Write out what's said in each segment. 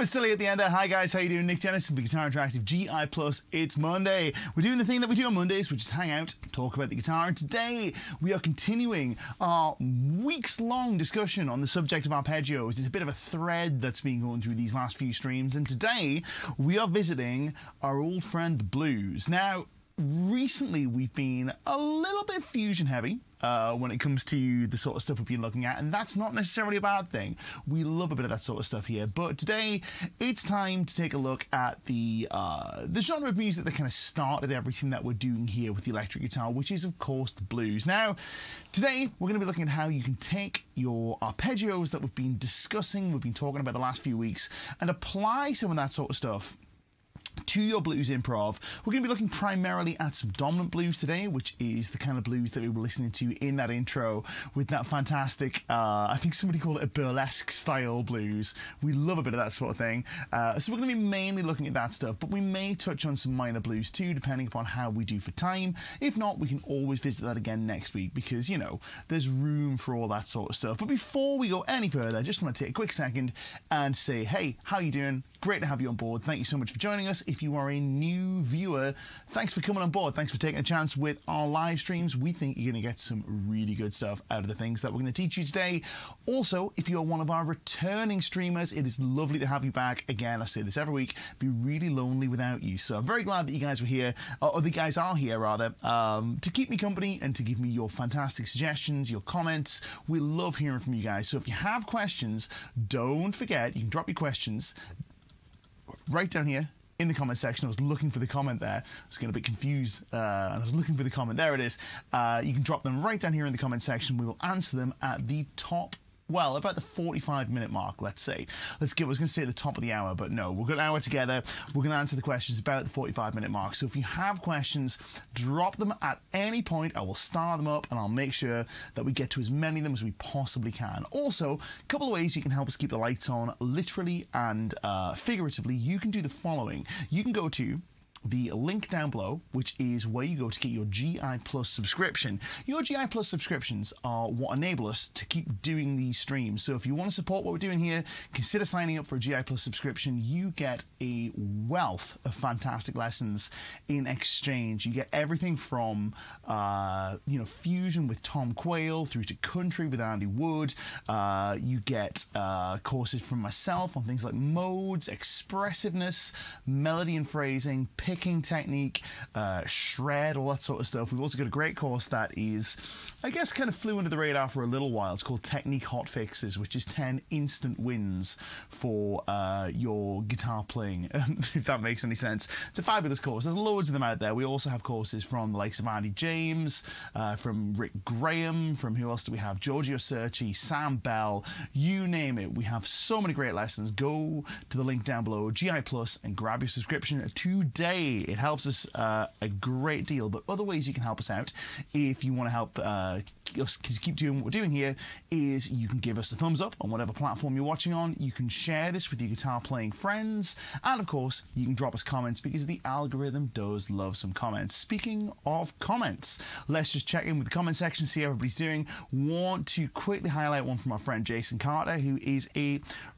bit silly at the end there. Hi guys, how you doing? Nick Jennison, Guitar Interactive GI Plus. It's Monday. We're doing the thing that we do on Mondays, which is hang out, talk about the guitar. And today we are continuing our weeks-long discussion on the subject of arpeggios. It's a bit of a thread that's been going through these last few streams, and today we are visiting our old friend the blues. Now, recently we've been a little bit fusion heavy when it comes to the sort of stuff we've been looking at, and that's not necessarily a bad thing. We love a bit of that sort of stuff here, but today it's time to take a look at the genre of music that kind of started everything that we're doing here with the electric guitar, which is of course the blues. Now, today we're going to be looking at how you can take your arpeggios that we've been discussing, we've been talking about the last few weeks, and apply some of that sort of stuff to your blues improv. We're going to be looking primarily at some dominant blues today, which is the kind of blues that we were listening to in that intro with that fantastic, I think somebody called it a burlesque style blues. We love a bit of that sort of thing. So we're going to be mainly looking at that stuff, but we may touch on some minor blues too, depending upon how we do for time. If not, we can always visit that again next week because, you know, there's room for all that sort of stuff. But before we go any further, I just want to take a quick second and say, hey, how you doing? Great to have you on board. Thank you so much for joining us. If you are a new viewer, thanks for coming on board. Thanks for taking a chance with our live streams. We think you're going to get some really good stuff out of the things that we're going to teach you today. Also, if you're one of our returning streamers, it is lovely to have you back. Again, I say this every week, be really lonely without you. So I'm very glad that you guys were here, or the guys are here rather, to keep me company and to give me your fantastic suggestions, your comments. We love hearing from you guys. So if you have questions, don't forget, you can drop your questions right down here in the comment section. I was looking for the comment there. I was getting a bit confused and I was looking for the comment. There it is. You can drop them right down here in the comment section. We will answer them at the top, well, about the 45-minute mark, let's say. I was going to say at the top of the hour, but no, we've got an hour together. We're going to answer the questions about the 45-minute mark. So if you have questions, drop them at any point. I will star them up and I'll make sure that we get to as many of them as we possibly can. Also, a couple of ways you can help us keep the lights on, literally and figuratively. You can do the following. You can go to the link down below, which is where you go to get your GI Plus subscription. Your GI Plus subscriptions are what enable us to keep doing these streams. So if you want to support what we're doing here, consider signing up for a GI Plus subscription. You get a wealth of fantastic lessons in exchange. You get everything from, you know, fusion with Tom Quayle through to country with Andy Wood. You get courses from myself on things like modes, expressiveness, melody and phrasing, picking technique, shred, all that sort of stuff. We've also got a great course that is, I guess, kind of flew under the radar for a little while. It's called Technique Hot Fixes, which is 10 instant wins for your guitar playing, if that makes any sense. It's a fabulous course. There's loads of them out there. We also have courses from the likes of Andy James, from Rick Graham, from who else do we have? Giorgio Cerci, Sam Bell, you name it. We have so many great lessons. Go to the link down below, GI Plus, and grab your subscription today. It helps us a great deal, but other ways you can help us out if you want to help us keep doing what we're doing here is you can give us a thumbs up on whatever platform you're watching on. You can share this with your guitar playing friends, and of course you can drop us comments because the algorithm does love some comments. Speaking of comments, let's just check in with the comment section, see how everybody's doing. Want to quickly highlight one from our friend Jason Carter, who is a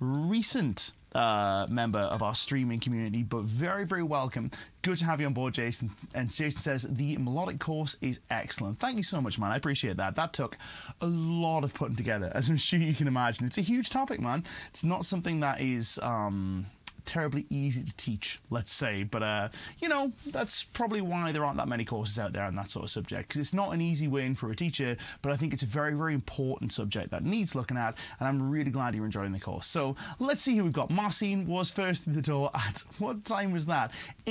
recent member of our streaming community, but very, very welcome. Good to have you on board, Jason. And Jason says, the melodic course is excellent. Thank you so much, man. I appreciate that. That took a lot of putting together, as I'm sure you can imagine. It's a huge topic, man. It's not something that is terribly easy to teach, let's say, but you know, that's probably why there aren't that many courses out there on that sort of subject, because it's not an easy win for a teacher, but I think it's a very, very important subject that needs looking at, and I'm really glad you're enjoying the course. So let's see who we've got. Marcin was first through the door at, what time was that?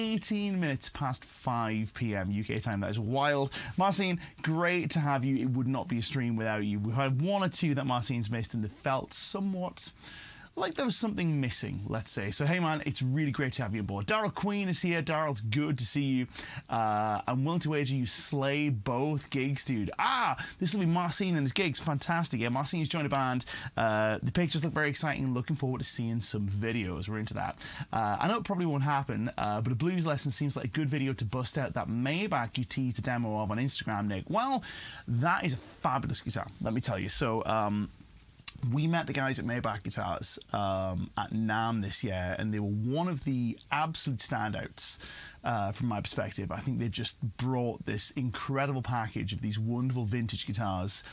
18 minutes past 5 p.m. UK time. That is wild. Marcin, great to have you. It would not be a stream without you. We've had one or two that Marcin's missed and they felt somewhat like there was something missing, let's say. So, hey, man, it's really great to have you on board. Daryl Queen is here. Daryl's good to see you. I'm willing to wager you slay both gigs, dude. This will be Marcin and his gigs. Fantastic. Yeah, Marcin's joined a band. The pictures look very exciting. Looking forward to seeing some videos. We're into that. I know it probably won't happen, but a blues lesson seems like a good video to bust out that Maybach you teased a demo of on Instagram, Nick. Well, that is a fabulous guitar, let me tell you. So, we met the guys at Maybach Guitars at NAMM this year, and they were one of the absolute standouts from my perspective. I think they just brought this incredible package of these wonderful vintage guitars.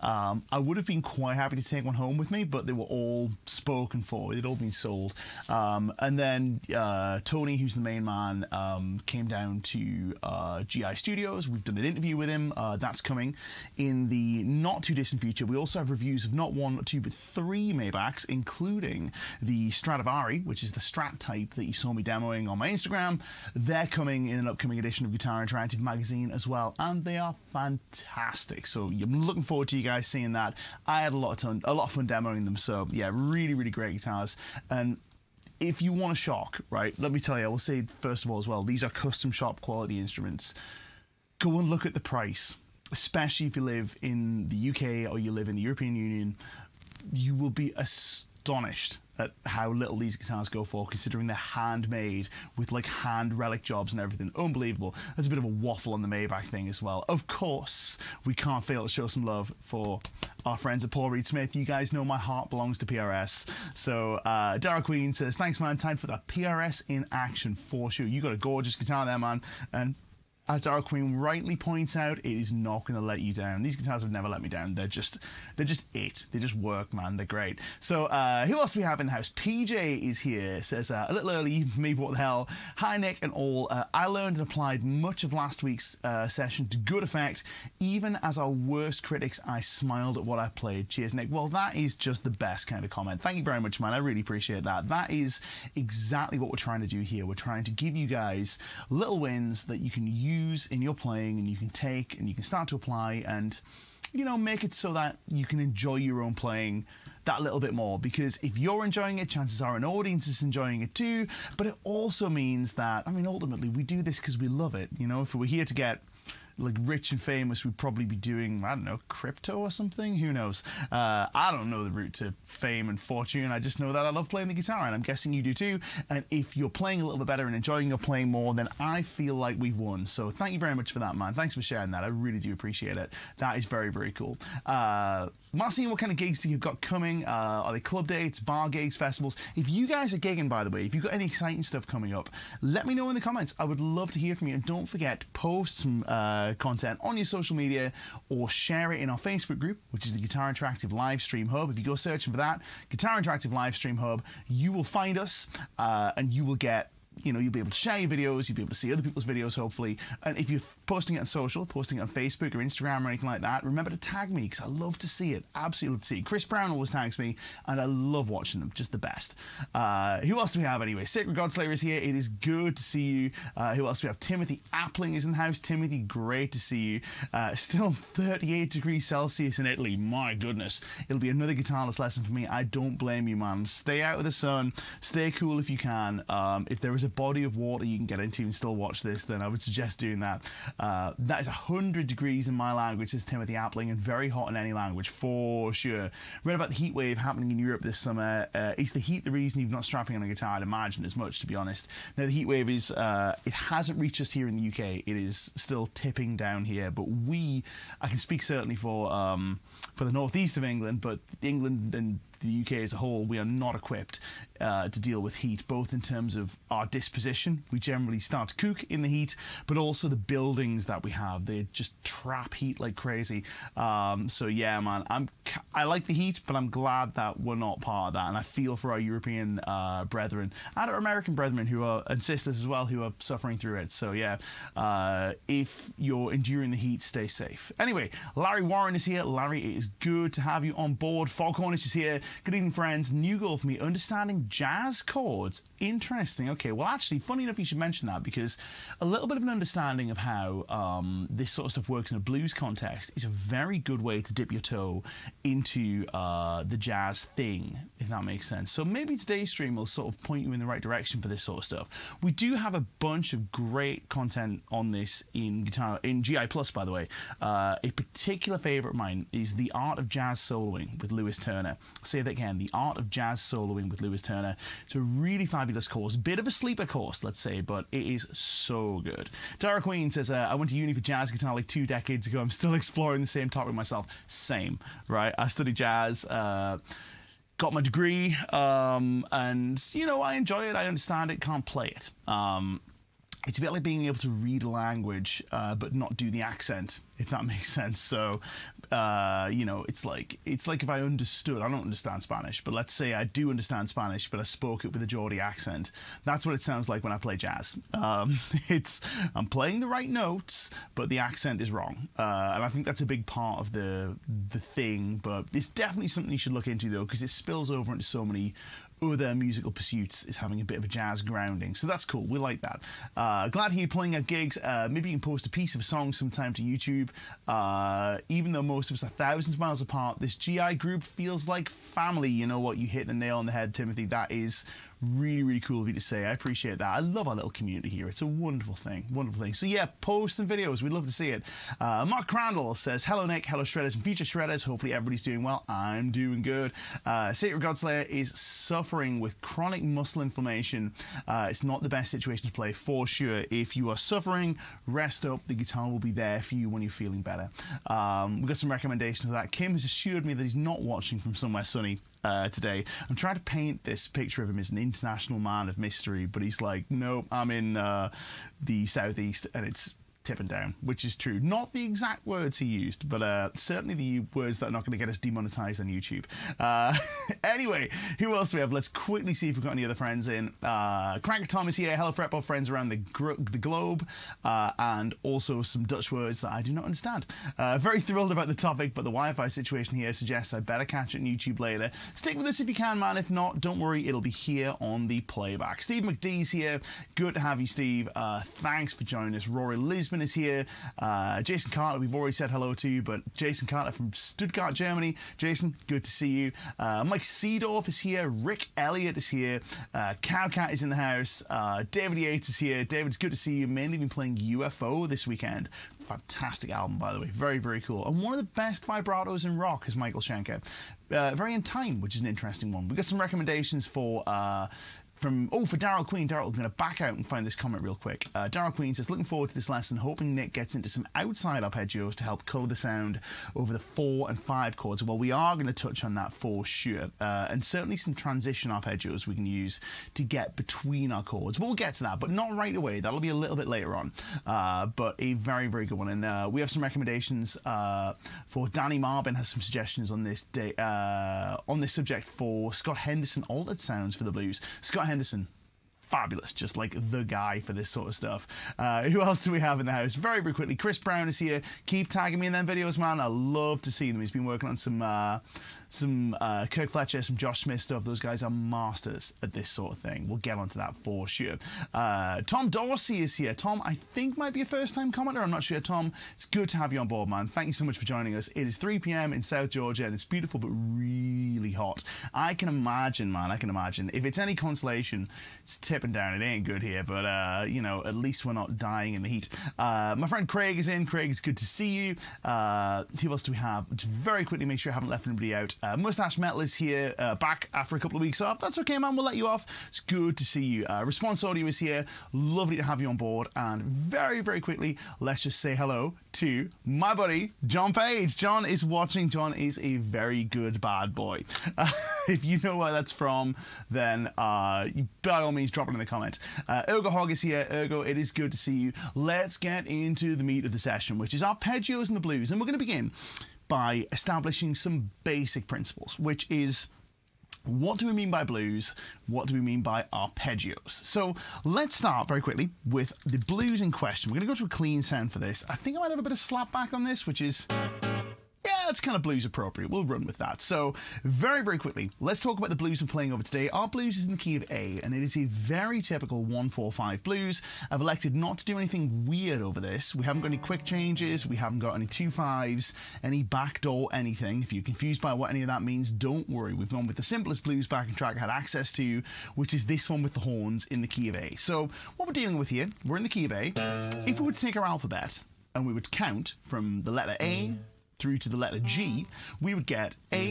I would have been quite happy to take one home with me, but they were all spoken for. They'd all been sold. And then Tony, who's the main man, came down to GI Studios. We've done an interview with him. That's coming in the not too distant future. We also have reviews of not one, not two, but 3 Maybachs, including the Stradivari, which is the Strat type that you saw me demoing on my Instagram. They're coming in an upcoming edition of Guitar Interactive magazine as well, and they are fantastic. So I'm looking forward to you guys seeing that. I had a lot of fun demoing them. So yeah, really, really great guitars. And if you want a shock, right, let me tell you, I will say first of all as well, these are custom shop quality instruments. Go and look at the price, especially if you live in the UK or you live in the European Union. You will be astonished at how little these guitars go for, considering they're handmade with like hand relic jobs and everything. Unbelievable. There's a bit of a waffle on the Maybach thing as well. Of course, we can't fail to show some love for our friends at Paul Reed Smith. You guys know my heart belongs to PRS. So Daryl Queen says, thanks man, time for that PRS in action for sure. You got a gorgeous guitar there, man. And as Daryl Queen rightly points out, it is not going to let you down. These guitars have never let me down. They're just it. They just work, man. They're great. So who else do we have in the house? PJ is here. Says a little early for me, but what the hell. Hi Nick and all. I learned and applied much of last week's session to good effect. Even as our worst critics, I smiled at what I played. Cheers, Nick. Well, that is just the best kind of comment. Thank you very much, man. I really appreciate that. That is exactly what we're trying to do here. We're trying to give you guys little wins that you can use in your playing, and you can take and you can start to apply, and you know, make it so that you can enjoy your own playing that little bit more. Because if you're enjoying it, chances are an audience is enjoying it too. But it also means that, I mean, ultimately we do this because we love it. You know, if we were here to get like rich and famous, we'd probably be doing, I don't know, crypto or something. Who knows? I don't know the route to fame and fortune. I just know that I love playing the guitar, and I'm guessing you do too. And if you're playing a little bit better and enjoying your playing more, then I feel like we've won. So thank you very much for that, man. Thanks for sharing that. I really do appreciate it. That is very, very cool. Marcin, what kind of gigs do you got coming? Are they club dates, bar gigs, festivals? If you guys are gigging, by the way, if you've got any exciting stuff coming up, let me know in the comments. I would love to hear from you. And don't forget, post some content on your social media or share it in our Facebook group, which is the Guitar Interactive Live Stream Hub. If you go searching for that, Guitar Interactive Live Stream Hub, you will find us and you will get, you know, you'll be able to share your videos, you'll be able to see other people's videos, hopefully. And if you're posting it on social, posting it on Facebook or Instagram or anything like that, remember to tag me, because I love to see it. Absolutely love to see it. Chris Brown always tags me, and I love watching them. Just the best. Who else do we have anyway? Sacred Godslayer is here. It is good to see you. Who else do we have? Timothy Appling is in the house. Timothy, great to see you. Still 38 degrees Celsius in Italy. My goodness. It'll be another guitarless lesson for me. I don't blame you, man. Stay out of the sun. Stay cool if you can. If there is a body of water you can get into and still watch this, then I would suggest doing that. That is 100 degrees in my language, says Timothy Appling, and very hot in any language for sure. Read about the heat wave happening in Europe this summer. Is the heat the reason you're not strapping on a guitar? I'd imagine as much, to be honest. Now the heat wave is it hasn't reached us here in the UK. It is still tipping down here, but I can speak certainly for the northeast of England, but England and the UK as a whole, we are not equipped to deal with heat, both in terms of our disposition. We generally start to cook in the heat, but also the buildings that we have, they just trap heat like crazy. So yeah, man, I like the heat, but I'm glad that we're not part of that, and I feel for our European brethren and our American brethren who are, and sisters as well, who are suffering through it. So yeah, if you're enduring the heat, stay safe. Anyway, Larry Warren is here. Larry, it is good to have you on board. Foghornish is here. Good evening, friends. New goal for me, understanding jazz chords. Interesting. Okay, well, actually, funny enough you should mention that, because a little bit of an understanding of how this sort of stuff works in a blues context is a very good way to dip your toe into the jazz thing, if that makes sense. So maybe today's stream will sort of point you in the right direction for this sort of stuff. We do have a bunch of great content on this in GI Plus, by the way. A particular favorite of mine is The Art of Jazz Soloing with Lewis Turner. Say that again, The Art of Jazz Soloing with Lewis Turner. It's a really fabulous course. Bit of a sleeper course, let's say, but it is so good. Tara Queen says, I went to uni for jazz guitar like 2 decades ago. I'm still exploring the same topic myself. Same, right? I studied jazz, got my degree, and, you know, I enjoy it. I understand it, can't play it. It's a bit like being able to read a language, but not do the accent, if that makes sense. So, you know, it's like if I understood, I don't understand Spanish, but let's say I do understand Spanish, but I spoke it with a Geordie accent. That's what it sounds like when I play jazz. I'm playing the right notes, but the accent is wrong. And I think that's a big part of the thing, but it's definitely something you should look into though, because it spills over into so many other musical pursuits, is having a bit of a jazz grounding. So that's cool. We like that. Glad to hear you playing at gigs. Maybe you can post a piece of a song sometime to YouTube. Even though most of us are thousands of miles apart, this GI group feels like family. You know what? You hit the nail on the head, Timothy. That is really, really cool of you to say. I appreciate that. I love our little community here. It's a wonderful thing. Wonderful thing. So yeah, post some videos. We'd love to see it. Mark Crandall says, hello Nick, hello Shredders and future Shredders. Hopefully everybody's doing well. I'm doing good. Sacred Godslayer is suffering with chronic muscle inflammation. It's not the best situation to play for sure. If you are suffering, rest up. The guitar will be there for you when you're feeling better. We've got some recommendations of that. Kim has assured me that he's not watching from somewhere sunny today. I'm trying to paint this picture of him as an international man of mystery, but he's like, nope, I'm in the southeast and it's tipping down, which is true. Not the exact words he used, but certainly the words that are not going to get us demonetized on YouTube. Anyway, who else do we have? Let's quickly see if we've got any other friends in. Cracker Tom is here. Hello, Fretball friends around the globe, and also some Dutch words that I do not understand. Very thrilled about the topic, but the Wi-Fi situation here suggests I better catch it on YouTube later. Stick with us if you can, man. If not, don't worry, it'll be here on the playback. Steve McDee's here. Good to have you, Steve. Thanks for joining us. Rory Lisbon is here. Jason Carter, we've already said hello to, but Jason Carter from Stuttgart, Germany. Jason, good to see you. Mike Seedorf is here. Rick Elliott is here. Cowcat is in the house. David Yates is here. David, it's good to see you. Mainly been playing UFO this weekend. Fantastic album, by the way. Very, very cool. And one of the best vibratos in rock is Michael Schenker. Very in time, which is an interesting one. We've got some recommendations for for Daryl Queen. Daryl, I'm going to back out and find this comment real quick. Daryl Queen says, looking forward to this lesson, hoping Nick gets into some outside arpeggios to help colour the sound over the 4 and 5 chords. Well, we are going to touch on that for sure. And certainly some transition arpeggios we can use to get between our chords. We'll get to that, but not right away. That'll be a little bit later on. But a very, very good one. And we have some recommendations for Danny Marbin has some suggestions on this subject for Scott Henderson altered sounds for the blues. Scott Henderson, fabulous, just like the guy for this sort of stuff. Who else do we have in the house? Very, very quickly, Chris Brown is here. Keep tagging me in them videos, man. I love to see them. He's been working on some Kirk Fletcher, some Josh Smith stuff. Those guys are masters at this sort of thing. We'll get onto that for sure. Tom Dorsey is here. Tom, I think might be a first-time commenter. I'm not sure. Tom, it's good to have you on board, man. Thank you so much for joining us. It is 3 p.m. in South Georgia, and it's beautiful but really hot. I can imagine, man. I can imagine. If it's any consolation, it's tipping down. It ain't good here, but you know, at least we're not dying in the heat. My friend Craig is in. Craig, it's good to see you. Who else do we have? Just very quickly, make sure I haven't left anybody out. Mustache Metal is here, back after a couple of weeks off. That's okay, man. We'll let you off. It's good to see you. Response Audio is here. Lovely to have you on board. And very, very quickly, let's just say hello to my buddy, John Page. John is watching. John is a very good bad boy. If you know where that's from, then you by all means drop it in the comments. Ergo Hog is here. Ergo, it is good to see you. Let's get into the meat of the session, which is arpeggios and the blues. And we're going to begin by establishing some basic principles, which is, what do we mean by blues? What do we mean by arpeggios? So let's start very quickly with the blues in question. We're going to go to a clean sound for this. I think I might have a bit of slap back on this, which is, yeah, it's kind of blues appropriate. We'll run with that. So very, very quickly, let's talk about the blues we're playing over today. Our blues is in the key of A, and it is a very typical 1-4-5 blues. I've elected not to do anything weird over this. We haven't got any quick changes. We haven't got any 2-5s, any backdoor anything. If you're confused by what any of that means, don't worry. We've gone with the simplest blues backing track I had access to, which is this one with the horns in the key of A. So what we're dealing with here, we're in the key of A. If we would take our alphabet and we would count from the letter A through to the letter G, we would get A,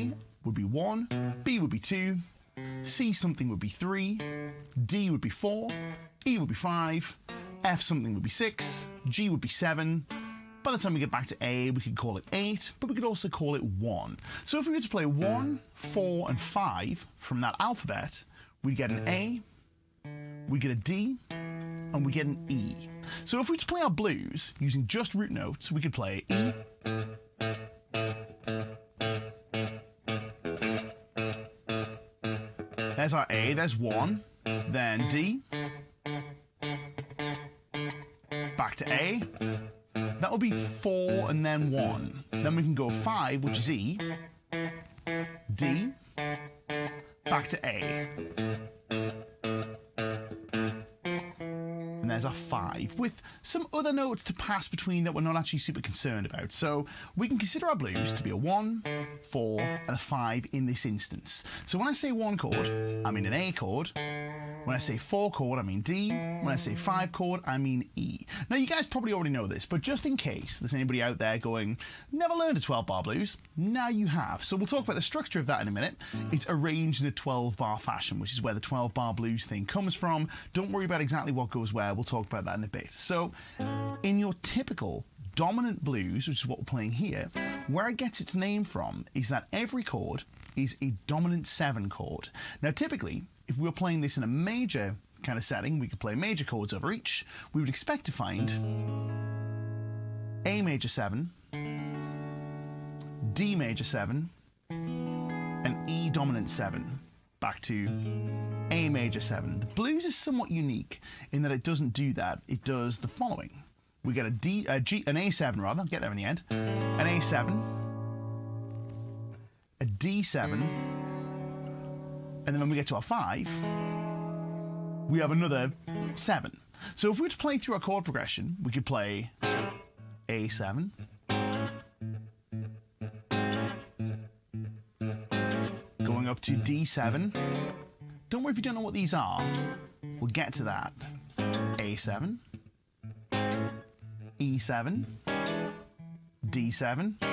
would be 1, B would be 2, C something would be 3, D would be 4, E would be 5, F something would be 6, G would be 7. By the time we get back to A, we could call it 8, but we could also call it 1. So if we were to play 1, 4, and 5 from that alphabet, we'd get an A, we get a D, and we get an E. So if we were to play our blues using just root notes, we could play E, there's our A, there's 1, then D, back to A, that will be 4 and then 1. Then we can go 5, which is E, D, back to A. And there's our 5, with some other notes to pass between that we're not actually super concerned about. So we can consider our blues to be a 1, 4, and a 5 in this instance. So when I say 1 chord, I mean an A chord. When I say 4 chord, I mean D. When I say 5 chord, I mean E. Now, you guys probably already know this, but just in case there's anybody out there going, never learned a 12-bar blues, now you have. So we'll talk about the structure of that in a minute. It's arranged in a 12-bar fashion, which is where the 12-bar blues thing comes from. Don't worry about exactly what goes where. We'll talk about that in a bit. So in your typical dominant blues, which is what we're playing here, where it gets its name from is that every chord is a dominant 7 chord. Now, typically, if we were playing this in a major kind of setting, we could play major chords over each. We would expect to find A major 7, D major 7, and E dominant 7. Back to A major 7. The blues is somewhat unique in that it doesn't do that. It does the following. We get an A7 rather, I'll get there in the end, an A7, a D7, and then when we get to our 5, we have another 7. So if we were to play through our chord progression, we could play A7, going up to D7. Don't worry if you don't know what these are. We'll get to that. A7, E7, D7,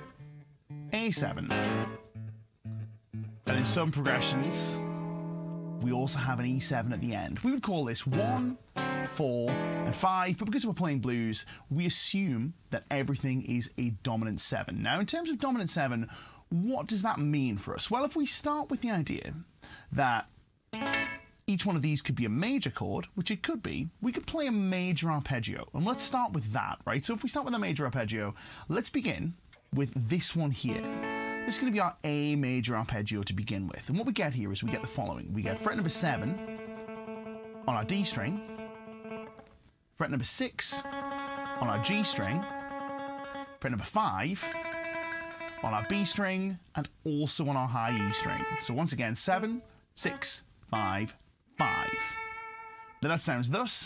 A7. And in some progressions, we also have an E7 at the end. We would call this 1, 4, and 5, but because we're playing blues, we assume that everything is a dominant 7. Now, in terms of dominant 7, what does that mean for us? Well, if we start with the idea that each one of these could be a major chord, which it could be, we could play a major arpeggio. And let's start with that, right? So if we start with a major arpeggio, let's begin with this one here. This is going to be our A major arpeggio to begin with. And what we get here is we get the following. We get fret number 7 on our D string, fret number 6 on our G string, fret number 5 on our B string, and also on our high E string. So once again, 7, 6, 5, 5. Now that sounds thus.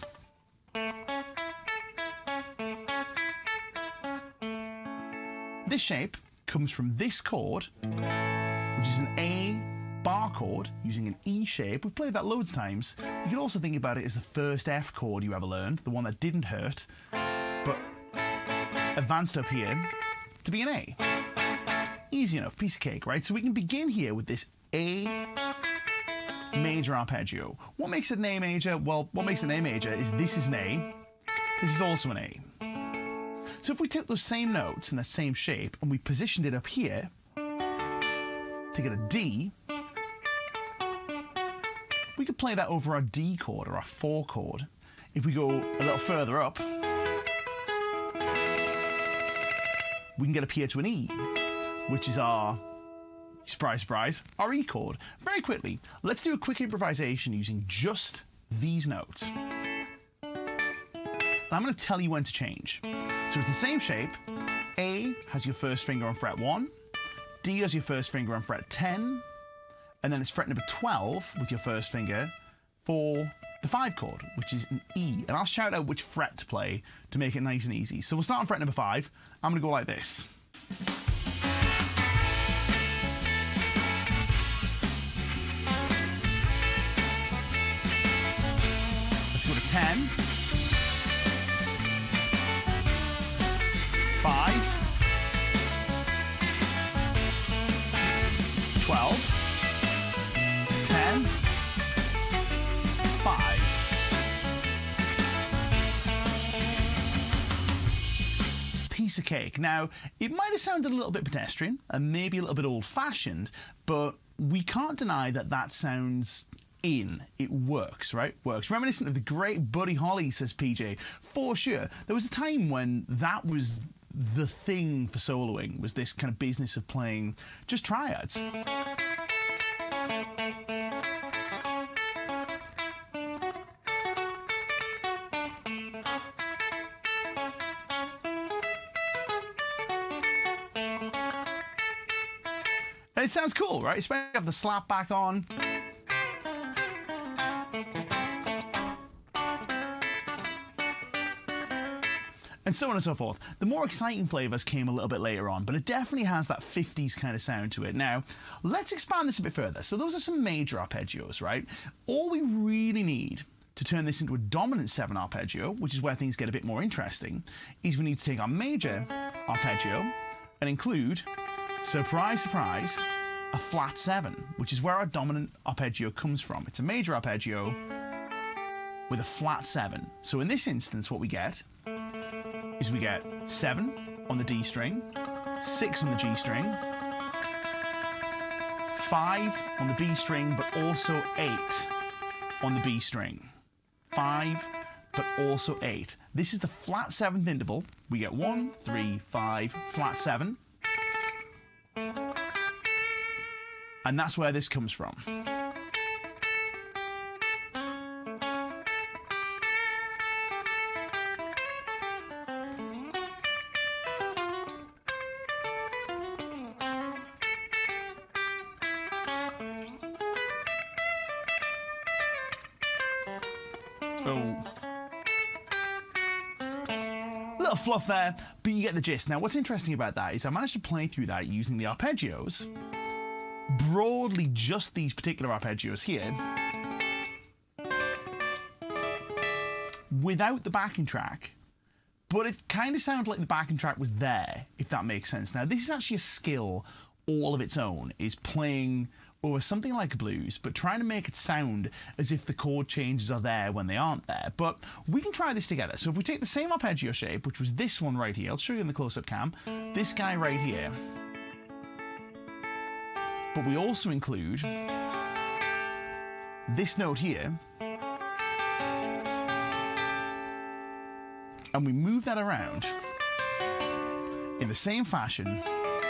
This shape comes from this chord, which is an A bar chord using an E shape. We've played that loads of times. You can also think about it as the first F chord you ever learned, the one that didn't hurt, but advanced up here to be an A. Easy enough, piece of cake, right? So we can begin here with this A major arpeggio. What makes it an A major? Well, what makes it an A major is this is an A, this is also an A. So if we took those same notes in that same shape and we positioned it up here to get a D, we could play that over our D chord or our 4 chord. If we go a little further up, we can get up here to an E, which is our, surprise, surprise, our E chord. Very quickly, let's do a quick improvisation using just these notes. I'm going to tell you when to change. So it's the same shape. A has your first finger on fret 1, D has your first finger on fret 10, and then it's fret number 12 with your first finger for the 5 chord, which is an E. And I'll shout out which fret to play to make it nice and easy. So we'll start on fret number 5. I'm going to go like this. Let's go to 10. 5, 7, 5. Piece of cake. Now, it might have sounded a little bit pedestrian and maybe a little bit old-fashioned, but we can't deny that that sounds in. It works, right? Works. Reminiscent of the great Buddy Holly, says PJ. For sure. There was a time when that was the thing for soloing, was this kind of business of playing just triads. And it sounds cool, right? Especially have the slap back on. And so on and so forth. The more exciting flavours came a little bit later on, but it definitely has that 50s kind of sound to it. Now, let's expand this a bit further. So those are some major arpeggios, right? All we really need to turn this into a dominant 7 arpeggio, which is where things get a bit more interesting, is we need to take our major arpeggio and include, surprise, surprise, a flat 7, which is where our dominant arpeggio comes from. It's a major arpeggio with a flat 7. So in this instance, what we get is we get 7 on the D string, 6 on the G string, 5 on the B string, but also 8 on the B string. 5, but also 8. This is the flat 7th interval. We get 1, 3, 5, flat 7. And that's where this comes from. Oh. Little fluff there, but you get the gist. Now, what's interesting about that is I managed to play through that using the arpeggios, broadly just these particular arpeggios here, without the backing track, but it kind of sounded like the backing track was there, if that makes sense. Now, this is actually a skill all of its own, is playing over something like a blues, but trying to make it sound as if the chord changes are there when they aren't there. But we can try this together. So if we take the same arpeggio shape, which was this one right here, I'll show you in the close-up cam, this guy right here, but we also include this note here, and we move that around in the same fashion,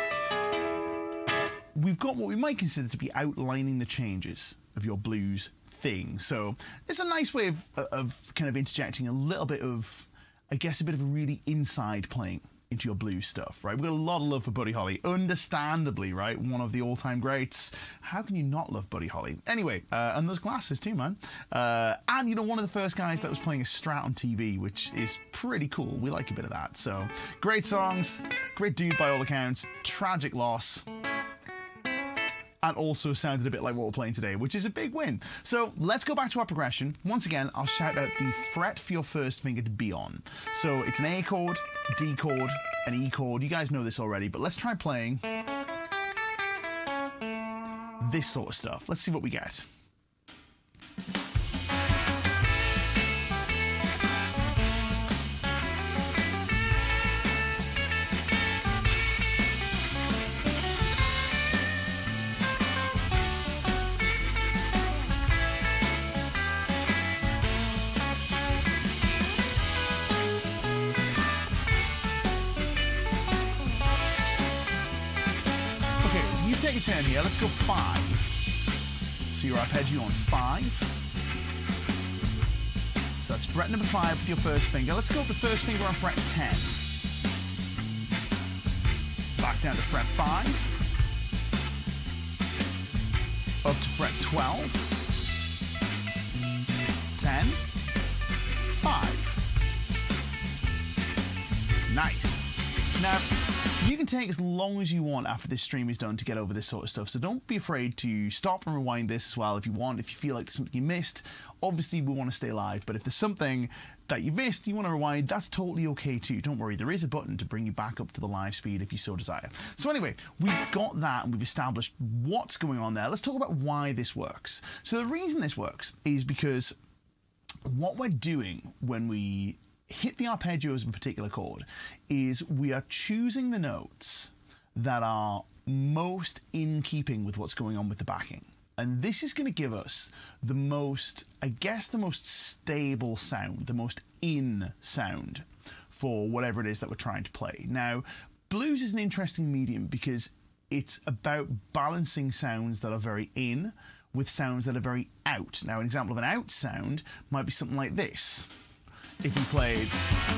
we've got what we might consider to be outlining the changes of your blues thing. So it's a nice way of kind of interjecting a little bit of, I guess, a bit of a really inside playing into your blues stuff, right? We've got a lot of love for Buddy Holly, understandably, right? One of the all-time greats. How can you not love Buddy Holly? Anyway, and those glasses too, man. And, you know, one of the first guys that was playing a Strat on TV, which is pretty cool. We like a bit of that. So, great songs, great dude by all accounts, tragic loss, and also sounded a bit like what we're playing today, which is a big win. So let's go back to our progression. Once again, I'll shout out the fret for your first finger to be on. So it's an A chord, D chord, an E chord. You guys know this already, but let's try playing this sort of stuff. Let's see what we get. Take a turn here. Let's go 5. So your arpeggio on 5. So that's fret number 5 with your first finger. Let's go with the first finger on fret 10. Back down to fret 5. Up to fret 12. 10. 5. Nice. Now, You can take as long as you want after this stream is done to get over this sort of stuff, so don't be afraid to stop and rewind this as well if you want, if you feel like there's something you missed. Obviously, we want to stay live, but if there's something that you missed, you want to rewind, that's totally okay too. Don't worry, there is a button to bring you back up to the live speed if you so desire. So anyway, we've got that and we've established what's going on there. Let's talk about why this works. So the reason this works is because what we're doing when we hit the arpeggios of a particular chord is we are choosing the notes that are most in keeping with what's going on with the backing. And this is going to give us the most, I guess, the most stable sound, the most in sound for whatever it is that we're trying to play. Now, blues is an interesting medium because it's about balancing sounds that are very in with sounds that are very out. Now, an example of an out sound might be something like this. If we played...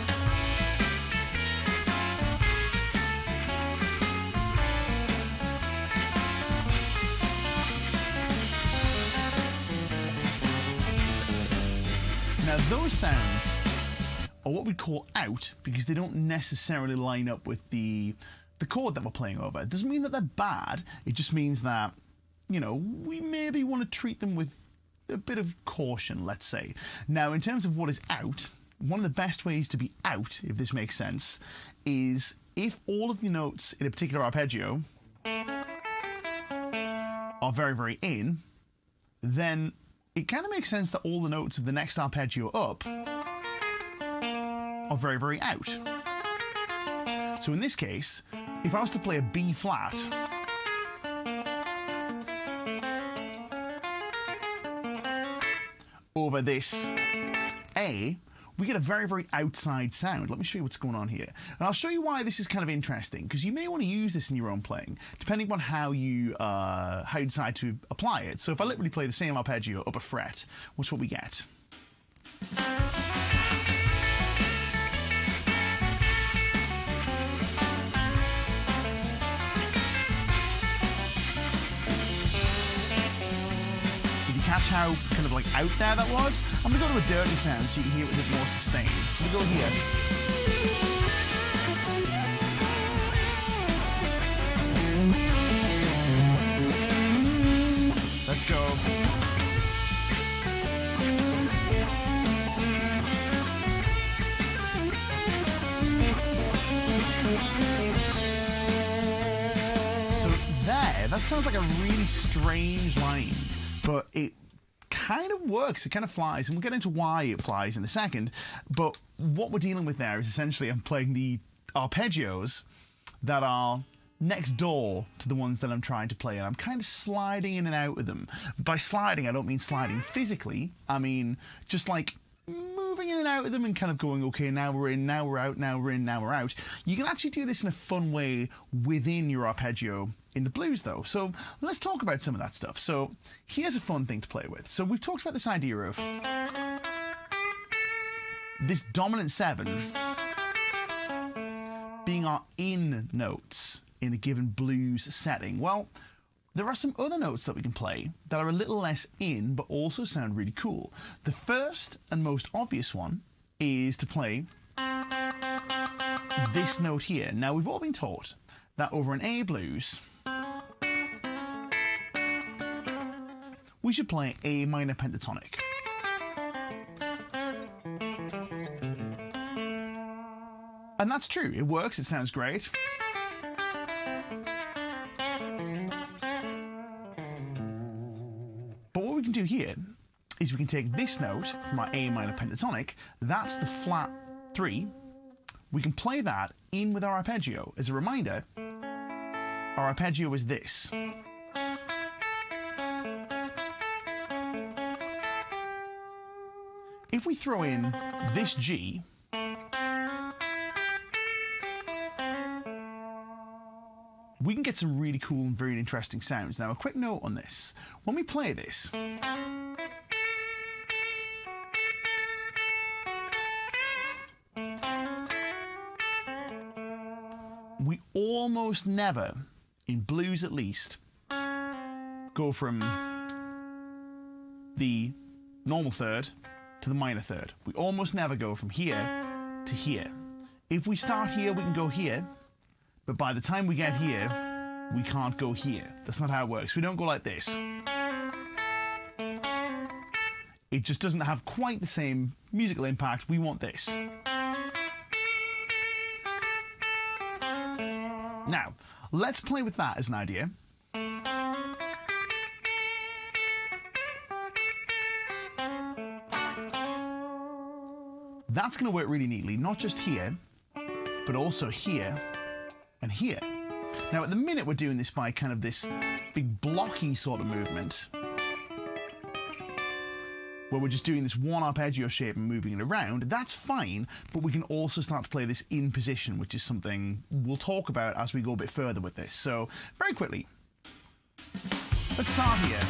Now, those sounds are what we call out because they don't necessarily line up with the chord that we're playing over. It doesn't mean that they're bad. It just means that, you know, we maybe want to treat them with a bit of caution, let's say. Now, in terms of what is out, one of the best ways to be out, if this makes sense, is if all of the notes in a particular arpeggio are very, very in, then it kind of makes sense that all the notes of the next arpeggio up are very, very out. So in this case, if I was to play a B flat, over this A, we get a very, very outside sound. Let me show you what's going on here. And I'll show you why this is kind of interesting, because you may want to use this in your own playing, depending on how you decide to apply it. So if I literally play the same arpeggio up a fret, what's what we get? Catch how kind of like out there that was? I'm gonna go to a dirty sound so you can hear it with a bit more sustained. So we go here. Let's go. So there, that sounds like a really strange line, but it kind of works, it kind of flies, and we'll get into why it flies in a second. But what we're dealing with there is essentially I'm playing the arpeggios that are next door to the ones that I'm trying to play, and I'm kind of sliding in and out of them. By sliding, I don't mean sliding physically, I mean just like moving in and out of them and kind of going, okay, now we're in, now we're out, now we're in, now we're out. You can actually do this in a fun way within your arpeggio in the blues though. So let's talk about some of that stuff. So here's a fun thing to play with. So we've talked about this idea of this dominant 7 being our in notes in a given blues setting. Well, there are some other notes that we can play that are a little less in, but also sound really cool. The first and most obvious one is to play this note here. Now, we've all been taught that over an A blues, we should play A minor pentatonic. And that's true, it works, it sounds great. But what we can do here is we can take this note from our A minor pentatonic, that's the flat 3, we can play that in with our arpeggio. As a reminder, our arpeggio is this. If we throw in this G, we can get some really cool and very interesting sounds. Now, a quick note on this. When we play this, we almost never, in blues at least, go from the normal third to the minor third. We almost never go from here to here. If we start here, we can go here, but by the time we get here, we can't go here. That's not how it works. We don't go like this. It just doesn't have quite the same musical impact. We want this. Now, let's play with that as an idea. That's going to work really neatly, not just here, but also here and here. Now, at the minute, we're doing this by kind of this big blocky sort of movement, where we're just doing this one arpeggio shape and moving it around. That's fine, but we can also start to play this in position, which is something we'll talk about as we go a bit further with this. So, very quickly, let's start here.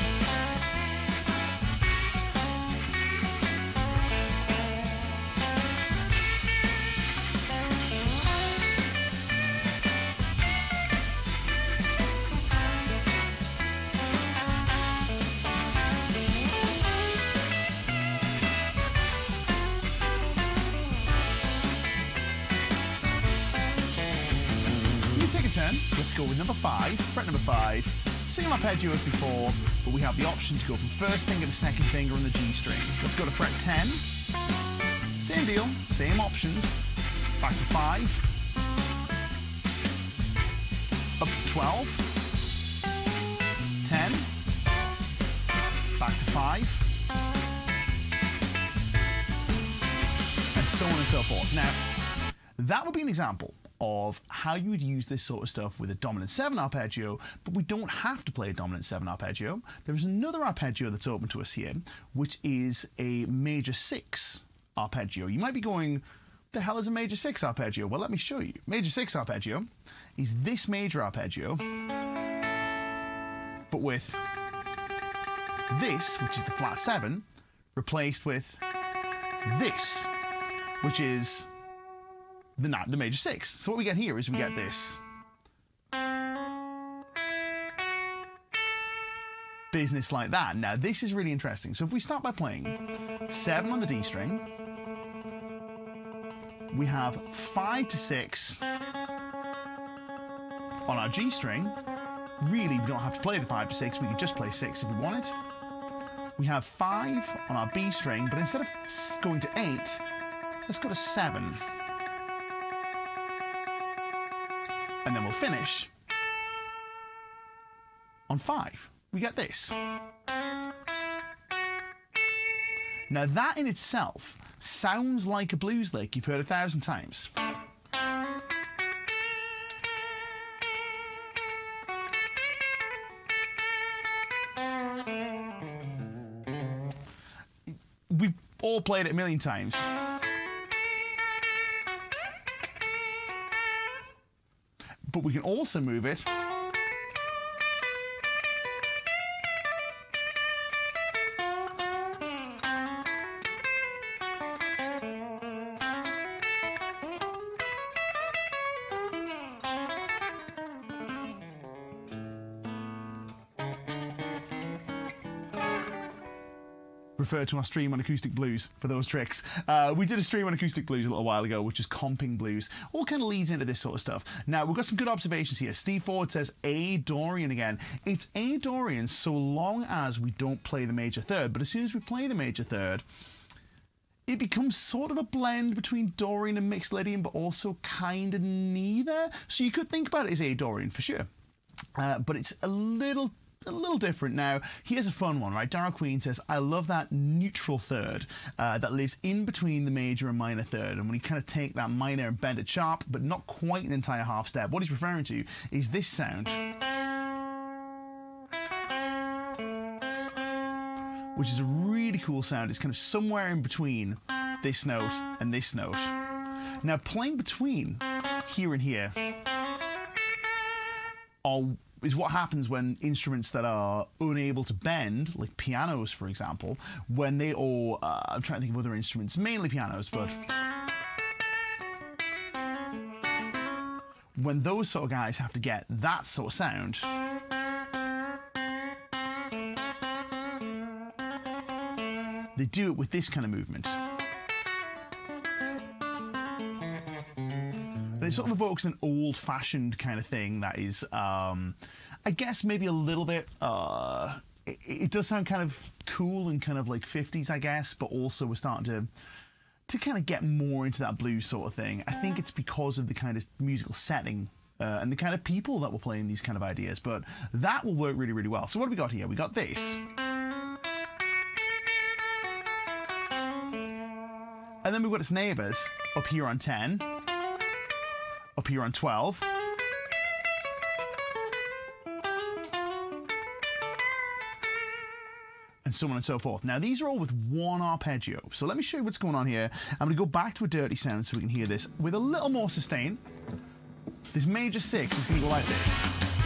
Take a turn. Let's go with number 5, fret number 5. Same arpeggio as before, but we have the option to go from first finger to second finger on the G string. Let's go to fret 10. Same deal, same options. Back to 5. Up to 12. 10. Back to 5. And so on and so forth. Now, that would be an example of how you would use this sort of stuff with a dominant 7 arpeggio, but we don't have to play a dominant 7 arpeggio. There is another arpeggio that's open to us here, which is a major 6 arpeggio. You might be going, what the hell is a major 6 arpeggio? Well, let me show you. Major 6 arpeggio is this major arpeggio, but with this, which is the flat 7, replaced with this, which is the major 6. So what we get here is we get this business like that. Now this is really interesting. So if we start by playing 7 on the D string, we have 5 to 6 on our G string. Really, we don't have to play the 5 to 6. We could just play 6 if we wanted. We have 5 on our B string, but instead of going to 8, let's go to 7. And then we'll finish on 5. We get this. Now that in itself sounds like a blues lick you've heard 1,000 times. We've all played it a million times. But we can also move it refer to our stream on acoustic blues for those tricks. We did a stream on acoustic blues a little while ago, which is comping blues. All kind of leads into this sort of stuff. Now, we've got some good observations here. Steve Ford says A Dorian again. It's A Dorian so long as we don't play the major third, but as soon as we play the major third, it becomes sort of a blend between Dorian and Mixolydian, but also kind of neither. So you could think about it as A Dorian for sure. But it's a little different. Now, here's a fun one, right? Daryl Queen says, I love that neutral third that lives in between the major and minor third. And when you kind of take that minor and bend it sharp, but not quite an entire half step, what he's referring to is this sound, which is a really cool sound. It's kind of somewhere in between this note and this note. Now, playing between here and here is what happens when instruments that are unable to bend, like pianos, for example, when they all, I'm trying to think of other instruments, mainly pianos, but when those sort of guys have to get that sort of sound, they do it with this kind of movement. And it sort of evokes an old-fashioned kind of thing that is, I guess, maybe a little bit. It does sound kind of cool and kind of like 50s, I guess, but also we're starting to kind of get more into that blues sort of thing. I think it's because of the kind of musical setting and the kind of people that were playing these kind of ideas, but that will work really, really well. So what have we got here? We got this. And then we've got its neighbours up here on 10, up here on 12, and so on and so forth. Now, these are all with one arpeggio. So let me show you what's going on here. I'm going to go back to a dirty sound so we can hear this with a little more sustain. This major 6 is going to go like this.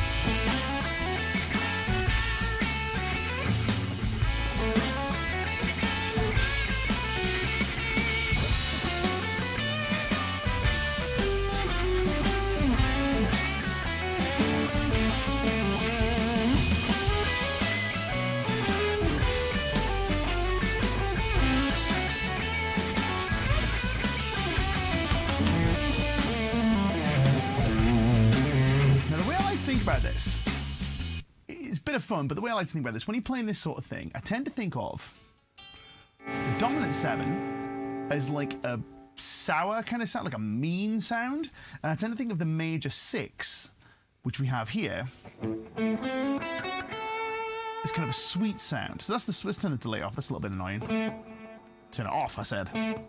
About this, it's a bit of fun, but the way I like to think about this, when you're playing this sort of thing, I tend to think of the dominant 7 as like a sour kind of sound, like a mean sound, and I tend to think of the major 6, which we have here, as kind of a sweet sound. So that's the, let's turn the delay off. That's a little bit annoying. Turn it off, I said.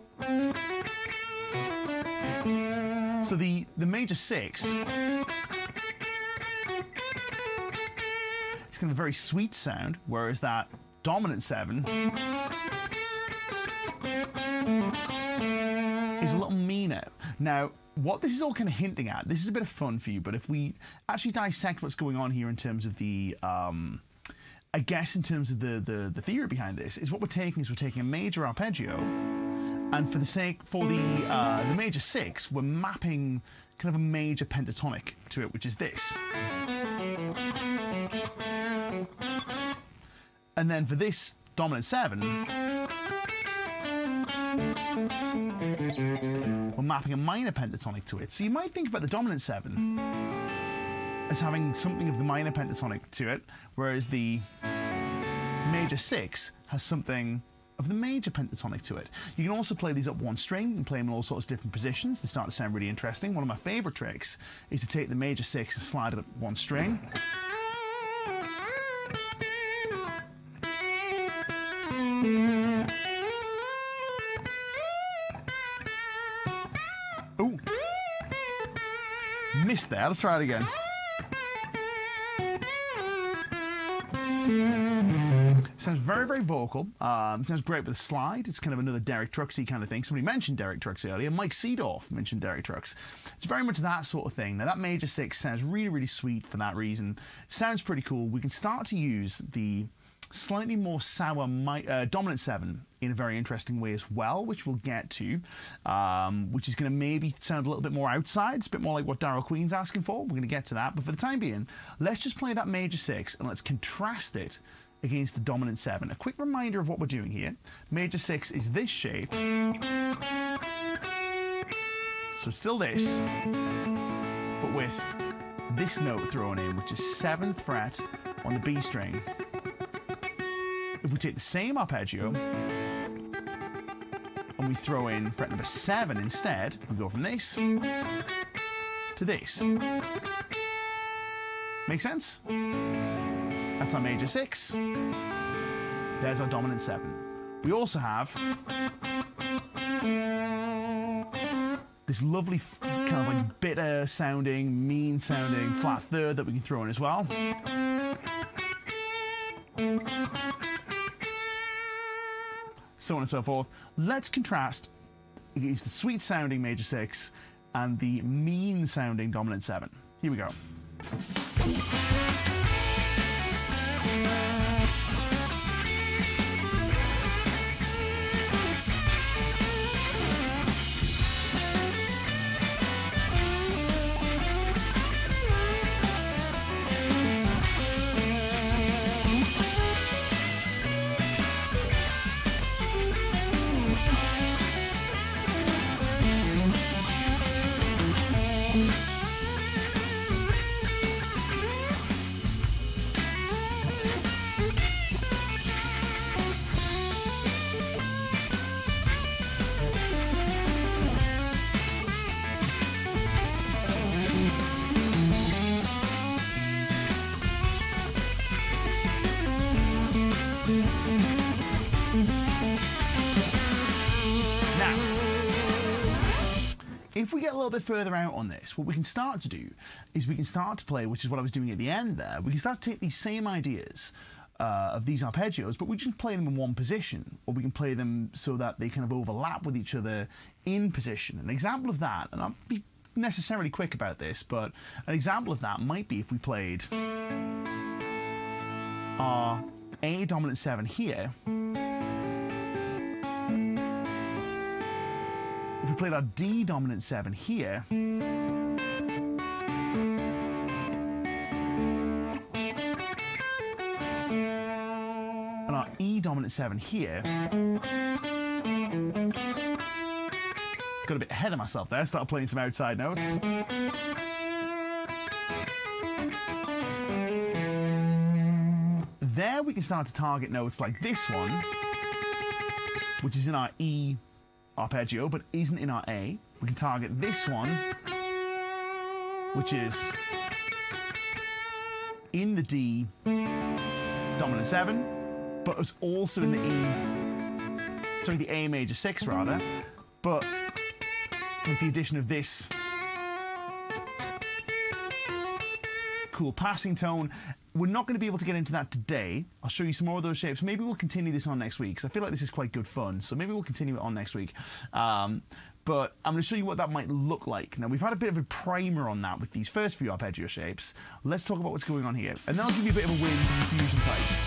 So the major 6. It's kind of a very sweet sound, whereas that dominant 7 is a little meaner. Now, what this is all kind of hinting at, this is a bit of fun for you, but if we actually dissect what's going on here in terms of the, I guess in terms of the theory behind this, is what we're taking a major arpeggio, and for the major 6, we're mapping kind of a major pentatonic to it, which is this. And then for this dominant 7, we're mapping a minor pentatonic to it. So you might think about the dominant 7 as having something of the minor pentatonic to it, whereas the major 6 has something of the major pentatonic to it. You can also play these up one string and play them in all sorts of different positions. They start to sound really interesting. One of my favourite tricks is to take the major 6 and slide it up one string. Ooh. Missed there. Let's try it again. Sounds very, very vocal. Sounds great with a slide. It's kind of another Derek Trucksy kind of thing. Somebody mentioned Derek Trucks earlier. Mike Seedorf mentioned Derek Trucks. It's very much that sort of thing. Now, that major 6 sounds really, really sweet for that reason. Sounds pretty cool. We can start to use the slightly more sour dominant 7 in a very interesting way as well, which we'll get to, which is going to maybe sound a little bit more outside. It's a bit more like what Daryl Queen's asking for. We're going to get to that. But for the time being, let's just play that major 6 and let's contrast it against the dominant 7. A quick reminder of what we're doing here. Major 6 is this shape. So it's still this, but with this note thrown in, which is 7th fret on the B string. If we take the same arpeggio and we throw in fret number 7 instead, we go from this to this. Make sense? That's our major 6. There's our dominant 7. We also have this lovely kind of like bitter sounding, mean sounding flat third that we can throw in as well. So on and so forth. Let's contrast against the sweet sounding major 6 and the mean sounding dominant 7. Here we go. if we get a little bit further out on this, what we can start to do is we can start to play, which is what I was doing at the end there, we can start to take these same ideas of these arpeggios, but we just play them in one position, or we can play them so that they kind of overlap with each other in position. An example of that, and I'll be necessarily quick about this, but an example of that might be if we played our A dominant 7 here. If we played our D dominant 7 here, and our E dominant 7 here. Got a bit ahead of myself there, started playing some outside notes. There we can start to target notes like this one, which is in our E arpeggio, but isn't in our A. We can target this one, which is in the D dominant 7, but it's also in the the A major 6 rather, but with the addition of this cool passing tone. We're not going to be able to get into that today. I'll show you some more of those shapes. Maybe we'll continue this on next week, because I feel like this is quite good fun. So maybe we'll continue it on next week. But I'm going to show you what that might look like. Now, we've had a bit of a primer on that with these first few arpeggio shapes. Let's talk about what's going on here. And then I'll give you a bit of a win for the fusion types.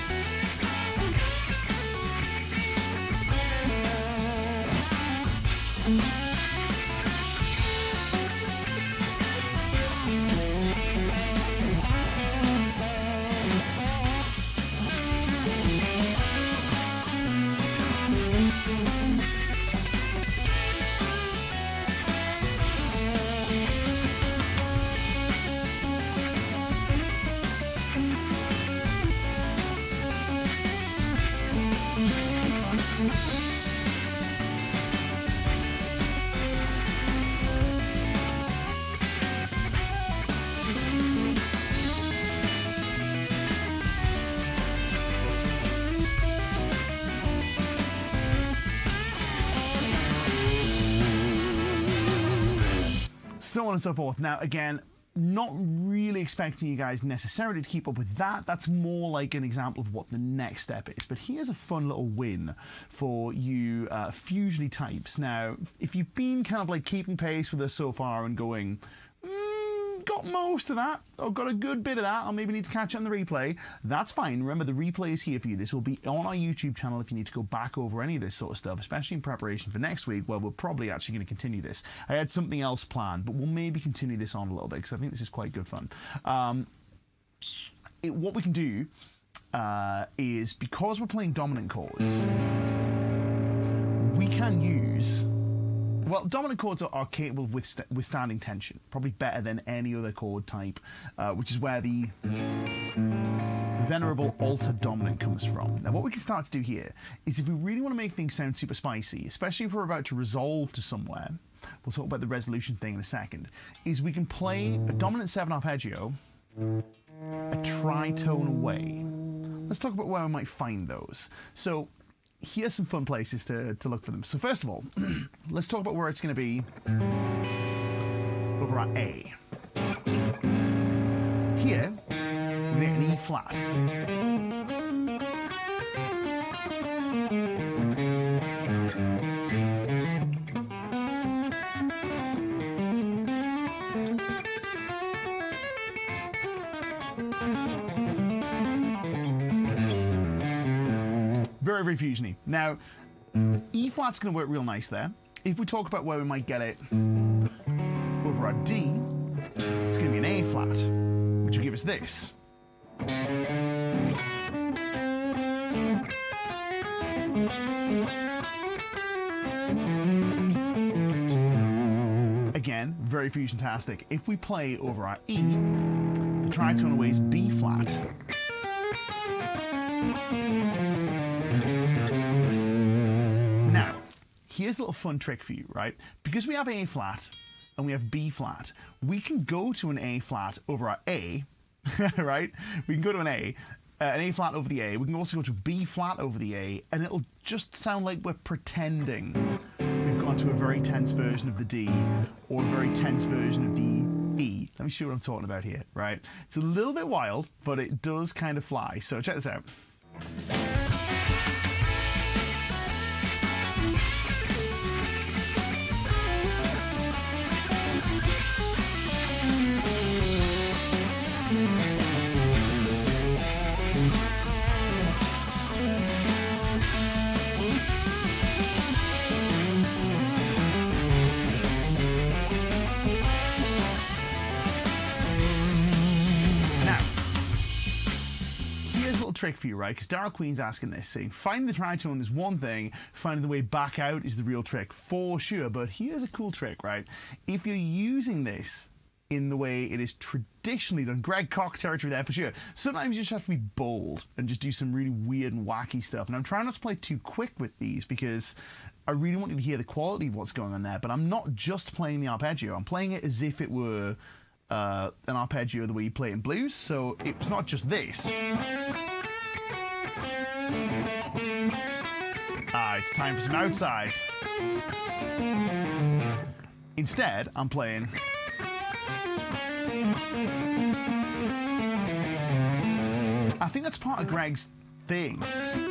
So on and so forth. Now, again, not really expecting you guys necessarily to keep up with that. That's more like an example of what the next step is. But here's a fun little win for you fusiony types. Now, if you've been kind of like keeping pace with us so far and going, got most of that, or got a good bit of that, or maybe need to catch it on the replay, that's fine. Remember, the replay is here for you. This will be on our YouTube channel if you need to go back over any of this sort of stuff, especially in preparation for next week, where we're probably actually going to continue this. I had something else planned, but we'll maybe continue this on a little bit, because I think this is quite good fun. What we can do is, because we're playing dominant chords, we can use... Well, dominant chords are capable of withstanding tension, probably better than any other chord type, which is where the venerable altered dominant comes from. Now, what we can start to do here is, if we really want to make things sound super spicy, especially if we're about to resolve to somewhere, we'll talk about the resolution thing in a second, is we can play a dominant 7 arpeggio a tritone away. Let's talk about where we might find those. So, here's some fun places to look for them. So first of all, let's talk about where it's going to be over our A. Here, we get an E flat. Very, very fusiony. Now, E flat's going to work real nice there. If we talk about where we might get it over our D, it's going to be an A flat, which will give us this. Again, very fusion-tastic. If we play over our E, the tritone away is B flat. Now, here's a little fun trick for you, right? Because we have A flat and we have B flat, we can go to an A flat over our A, right? We can go to an A flat over the A. We can also go to B flat over the A, and it'll just sound like we're pretending we've got to a very tense version of the D or a very tense version of the E. Let me show you what I'm talking about here, right? It's a little bit wild, but it does kind of fly. So check this out. Trick for you, right? Because Daryl Queen's asking this, saying finding the tritone is one thing, finding the way back out is the real trick, for sure. But here's a cool trick, right? If you're using this in the way it is traditionally done, Greg Koch territory there for sure, sometimes you just have to be bold and just do some really weird and wacky stuff. And I'm trying not to play too quick with these because I really want you to hear the quality of what's going on there. But I'm not just playing the arpeggio, I'm playing it as if it were an arpeggio the way you play it in blues. So it's not just this. It's time for some outside. Instead, I'm playing. I think that's part of Greg's thing.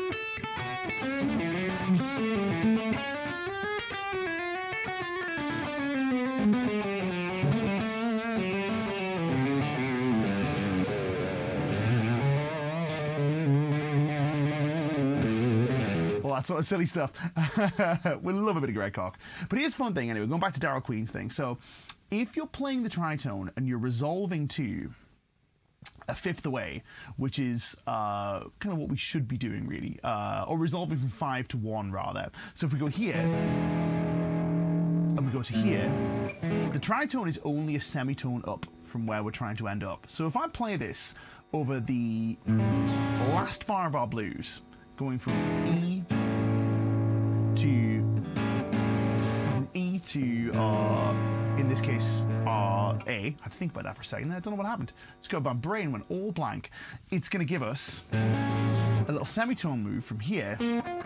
That sort of silly stuff. We love a bit of Greg Koch. But here's a fun thing anyway, going back to Daryl Queen's thing. So if you're playing the tritone and you're resolving to a fifth away, which is kind of what we should be doing really, or resolving from 5 to 1 rather. So if we go here and we go to here, the tritone is only a semitone up from where we're trying to end up. So if I play this over the last bar of our blues, going from E to in this case A. I had to think about that for a second. I don't know what happened. Just got my brain went all blank. It's going to give us a little semitone move from here.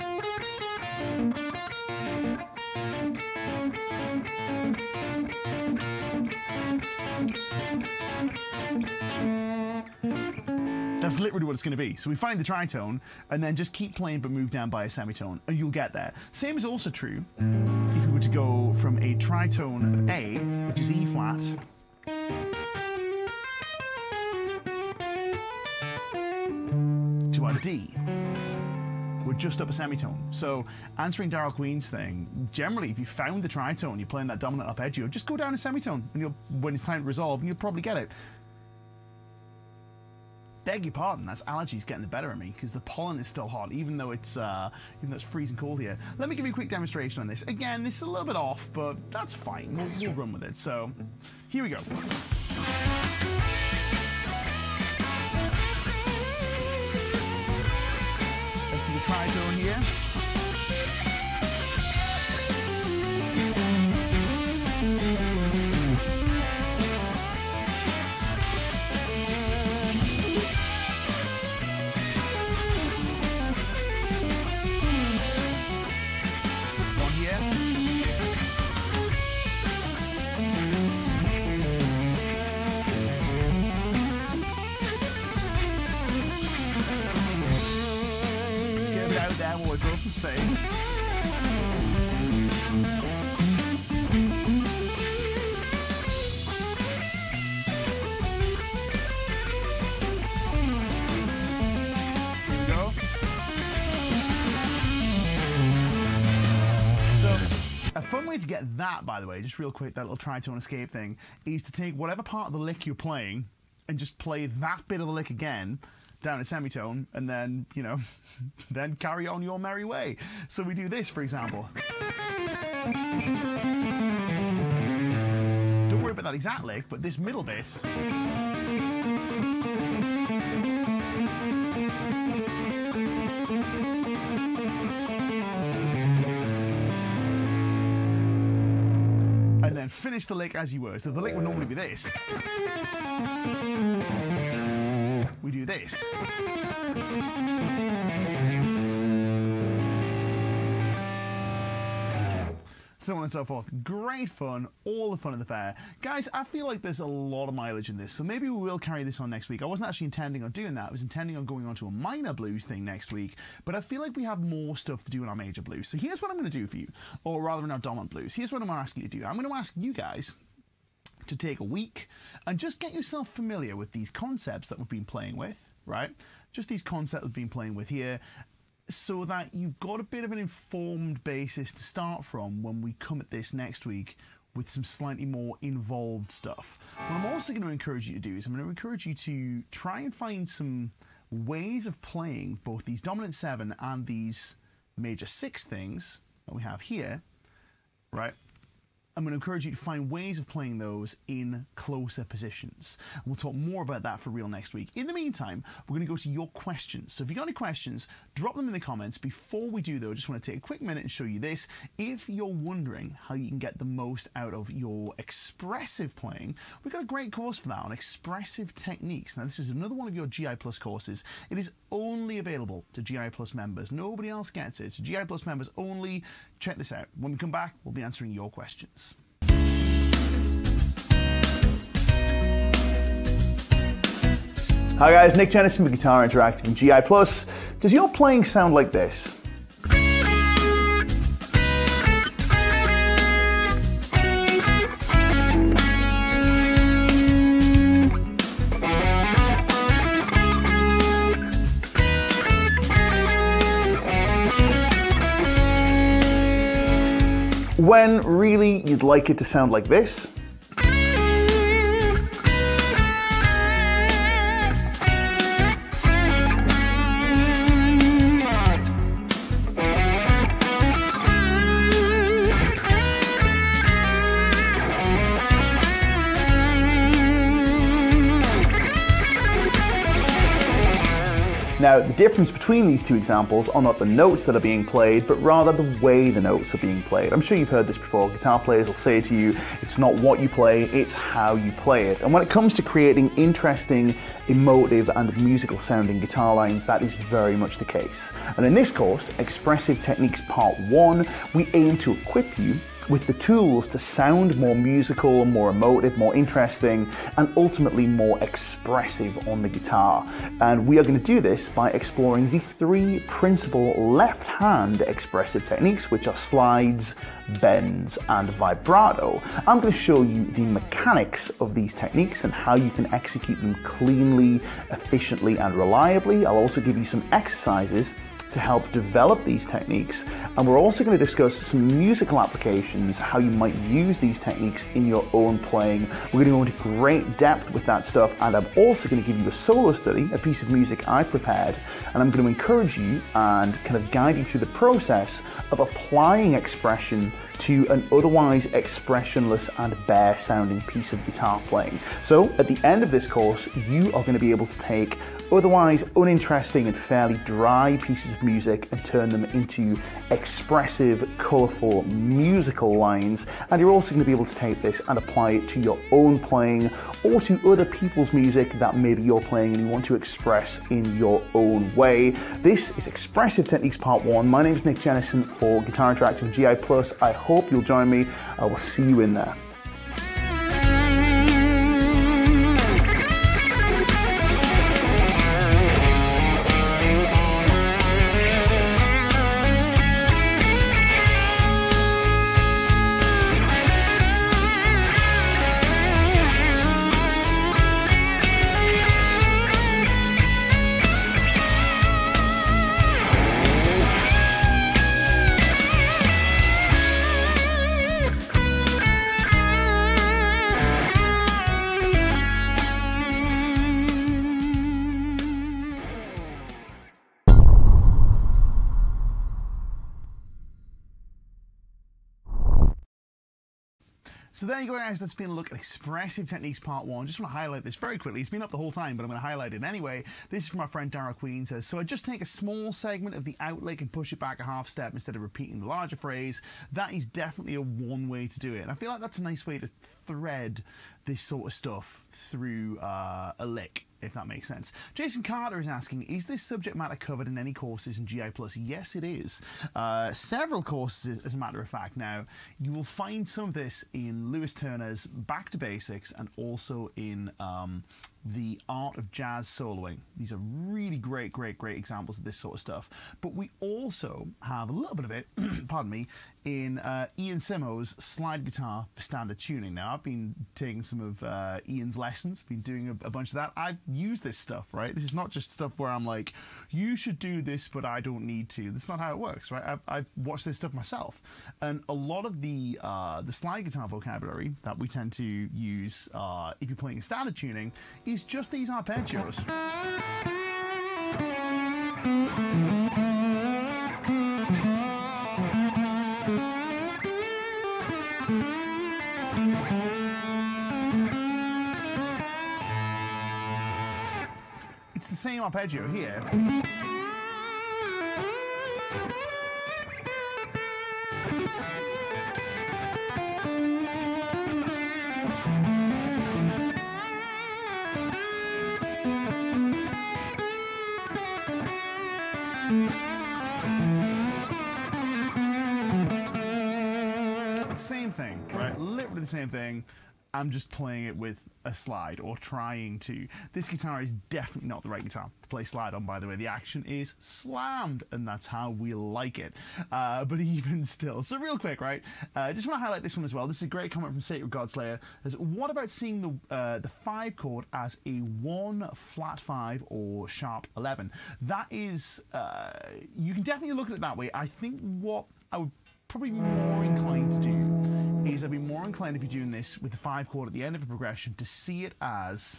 That's literally what it's going to be. So we find the tritone and then just keep playing but move down by a semitone and you'll get there. Same is also true if we were to go from a tritone of A, which is E flat, to our D. We're just up a semitone. So answering Daryl Queen's thing, generally if you found the tritone, you're playing that dominant arpeggio, just go down a semitone and you'll, when it's time to resolve, and you'll probably get it. Beg your pardon, that's allergies getting the better of me because the pollen is still hot, even though it's freezing cold here. Let me give you a quick demonstration on this. Again, this is a little bit off, but that's fine. We'll run with it. So, here we go. Let's do the tritone here. Some space. Here we go. So, a fun way to get that, by the way, just real quick, that little tritone escape thing, is to take whatever part of the lick you're playing and just play that bit of the lick again down a semitone, and then, you know, then carry on your merry way. So we do this, for example. Don't worry about that exact lick, but this middle bit. And then finish the lick as you were. So the lick would normally be this. We do this. so on and so forth. Great fun, all the fun of the fair. Guys, I feel like there's a lot of mileage in this, so maybe we will carry this on next week. I wasn't actually intending on doing that. I was intending on going on to a minor blues thing next week, but I feel like we have more stuff to do in our major blues. So here's what I'm going to do for you, or rather in our dominant blues. Here's what I'm going to ask you to do. I'm going to ask you guys to take a week and just get yourself familiar with these concepts that we've been playing with, right? Just these concepts we've been playing with here, so that you've got a bit of an informed basis to start from when we come at this next week with some slightly more involved stuff. What I'm also going to encourage you to do is I'm going to encourage you to try and find some ways of playing both these dominant 7 and these major 6 things that we have here, right? I'm going to encourage you to find ways of playing those in closer positions. And we'll talk more about that for real next week. In the meantime, we're going to go to your questions. So if you've got any questions, drop them in the comments. Before we do, though, I just want to take a quick minute and show you this. If you're wondering how you can get the most out of your expressive playing, we've got a great course for that on expressive techniques. Now, this is another one of your GI Plus courses. It is only available to GI Plus members. Nobody else gets it. So GI Plus members only. Check this out. When we come back, we'll be answering your questions. Hi guys, Nick Jennison with Guitar Interactive and GI Plus. Does your playing sound like this? When really you'd like it to sound like this? Now, the difference between these two examples are not the notes that are being played, but rather the way the notes are being played. I'm sure you've heard this before. Guitar players will say to you, it's not what you play, it's how you play it. And when it comes to creating interesting, emotive, and musical sounding guitar lines, that is very much the case. And in this course, Expressive Techniques Part 1, we aim to equip you with the tools to sound more musical, more emotive, more interesting, and ultimately more expressive on the guitar. And we are going to do this by exploring the 3 principal left-hand expressive techniques, which are slides, bends, and vibrato. I'm going to show you the mechanics of these techniques and how you can execute them cleanly, efficiently, and reliably. I'll also give you some exercises to help develop these techniques, and we're also going to discuss some musical applications, how you might use these techniques in your own playing. We're going to go into great depth with that stuff, and I'm also going to give you a solo study, a piece of music I've prepared, and I'm going to encourage you and kind of guide you through the process of applying expression to an otherwise expressionless and bare sounding piece of guitar playing. So at the end of this course, you are going to be able to take otherwise uninteresting and fairly dry pieces of music and turn them into expressive, colourful, musical lines. And you're also going to be able to take this and apply it to your own playing or to other people's music that maybe you're playing and you want to express in your own way. This is Expressive Techniques Part 1. My name is Nick Jennison for Guitar Interactive and GI Plus. I hope you'll join me. I will see you in there. So there you go, guys. That's been a look at Expressive Techniques Part 1. Just want to highlight this very quickly. It's been up the whole time, but I'm going to highlight it anyway. This is from our friend Darryl Queen. Says, so I just take a small segment of the outlick and push it back a half step instead of repeating the larger phrase. That is definitely one way to do it. And I feel like that's a nice way to thread this sort of stuff through a lick. if that makes sense. Jason Carter is asking, is this subject matter covered in any courses in GI Plus? Yes, it is. Several courses, as a matter of fact. Now, you will find some of this in Lewis Turner's Back to Basics and also in the Art of Jazz Soloing. These are really great examples of this sort of stuff. But we also have a little bit of it, pardon me, in Ian Simo's Slide Guitar for Standard Tuning. Now, I've been taking some of Ian's lessons, been doing a bunch of that. I use this stuff, right? This is not just stuff where I'm like, you should do this, but I don't need to. That's not how it works, right? I've watched this stuff myself. And a lot of the slide guitar vocabulary that we tend to use if you're playing standard tuning is just these arpeggios. It's the same arpeggio here. Same thing, right? Literally the same thing. I'm just playing it with a slide, or trying to. This guitar is definitely not the right guitar to play slide on, by the way. The action is slammed, and that's how we like it. But even still. So real quick, right? Just want to highlight this one as well. This is a great comment from Sacred Godslayer. What about seeing the 5 chord as a 1 flat 5 or sharp 11? That is, you can definitely look at it that way. I think what I would probably be more inclined to do is I'd be more inclined, if you're doing this with the 5 chord at the end of a progression, to see it as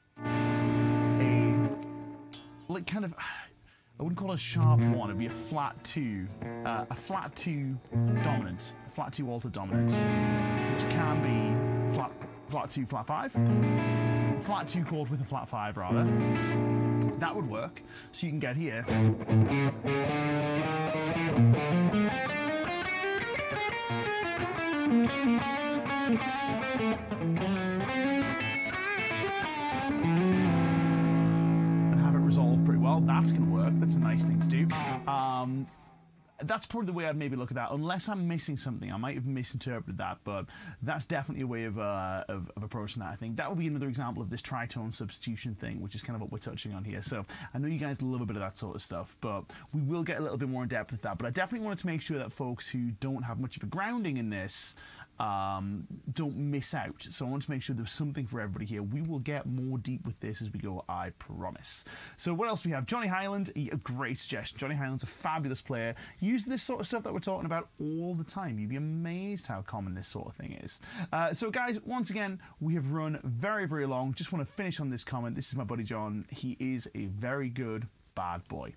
a, like, kind of, I wouldn't call it a sharp 1, it'd be a flat 2 dominant, a flat 2 altered dominant, which can be flat 2, flat 5, flat 2 chord with a flat 5 rather. That would work, so you can get here. And have it resolve pretty well. That's going to work. That's a nice thing to do. That's probably the way I'd maybe look at that, unless I'm missing something. I might have misinterpreted that, but that's definitely a way of approaching that, I think. That would be another example of this tritone substitution thing, which is kind of what we're touching on here. So I know you guys love a bit of that sort of stuff, but we will get a little bit more in depth with that. But I definitely wanted to make sure that folks who don't have much of a grounding in this don't miss out. So I want to make sure there's something for everybody here. We will get more deep with this as we go, I promise. So what else we have? Johnny Highland, a great suggestion. Johnny Highland's a fabulous player. Use this sort of stuff that we're talking about all the time. You'd be amazed how common this sort of thing is. So guys, once again, we have run very long. Just want to finish on this comment. This is my buddy John. He is a very good bad boy.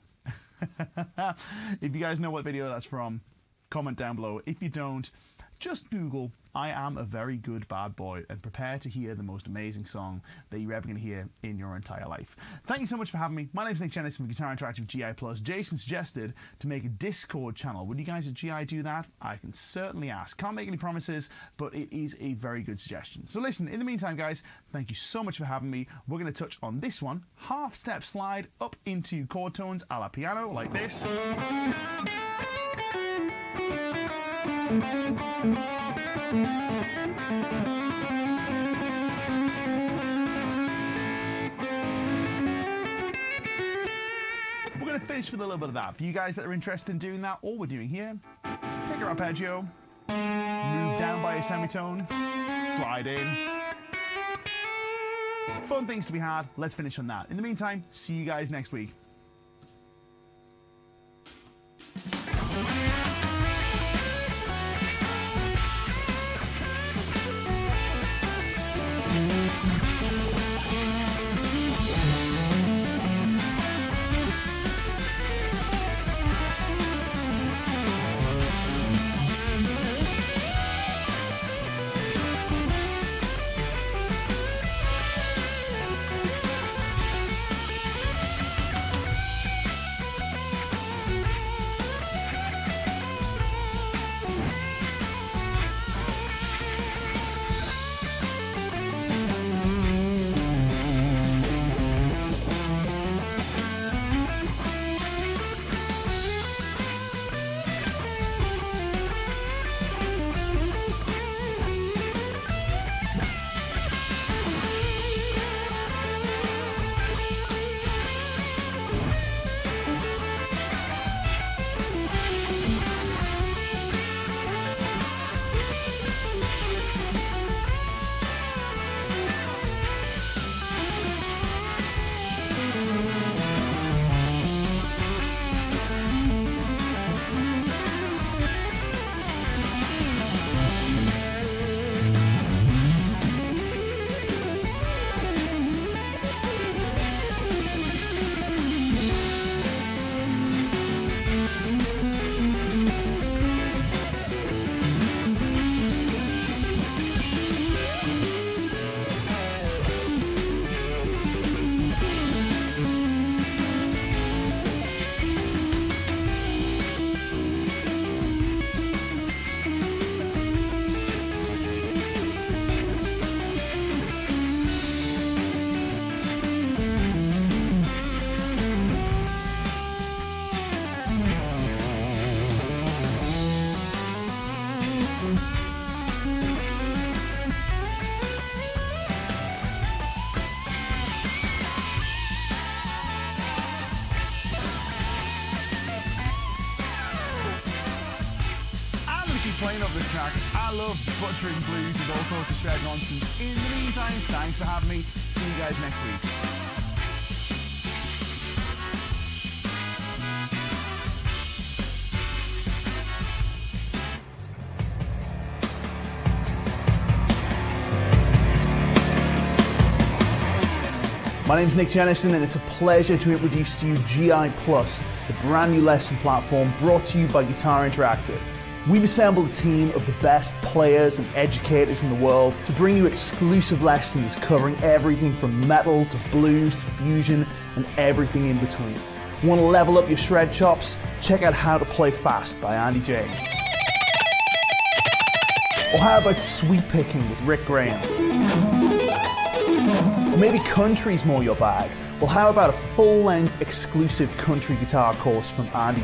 If you guys know what video that's from, comment down below. If you don't, just Google "I am a very good bad boy" and prepare to hear the most amazing song that you're ever going to hear in your entire life. Thank you so much for having me. My name is Nick Jennison from Guitar Interactive GI Plus. Jason suggested to make a Discord channel. Would you guys at GI do that? I can certainly ask. Can't make any promises, but it is a very good suggestion. So listen, in the meantime, guys, thank you so much for having me. We're going to touch on this one. Half step slide up into chord tones a la piano, like this. We're going to finish with a little bit of that. For you guys that are interested in doing that, all we're doing here, take your arpeggio, move down by a semitone, slide in. Fun things to be had. Let's finish on that. In the meantime, see you guys next week. playing up this track. I love butchering blues with all sorts of shred nonsense. In the meantime, thanks for having me. See you guys next week. My name's Nick Jennison, and it's a pleasure to introduce to you GI Plus, the brand new lesson platform brought to you by Guitar Interactive. We've assembled a team of the best players and educators in the world to bring you exclusive lessons covering everything from metal to blues to fusion and everything in between. Want to level up your shred chops? Check out How to Play Fast by Andy James. Or how about sweep picking with Rick Graham? Or maybe country's more your bag? Well, how about a full-length exclusive country guitar course from Andy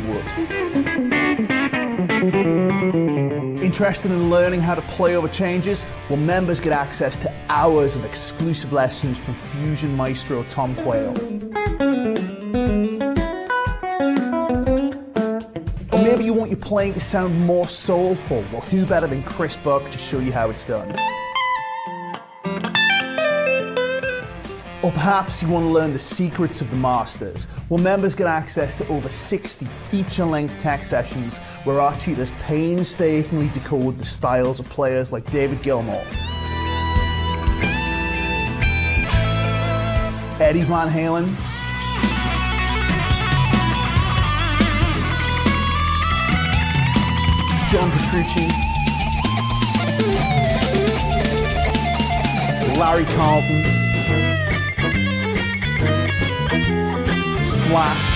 Wood? Interested in learning how to play over changes? Well, members get access to hours of exclusive lessons from fusion maestro Tom Quayle. Or maybe you want your playing to sound more soulful? Well, who better than Chris Buck to show you how it's done? Or perhaps you want to learn the secrets of the masters. Well, members get access to over 60 feature-length tech sessions where our tutors painstakingly decode the styles of players like David Gilmour, Eddie Van Halen, John Petrucci, Larry Carlton, Slash,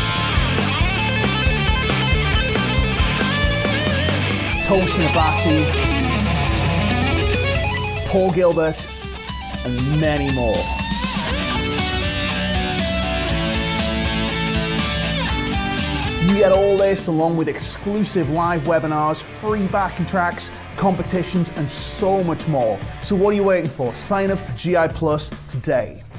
Tosin Abasi, Paul Gilbert, and many more. You get all this along with exclusive live webinars, free backing tracks, competitions, and so much more. So what are you waiting for? Sign up for GI Plus today.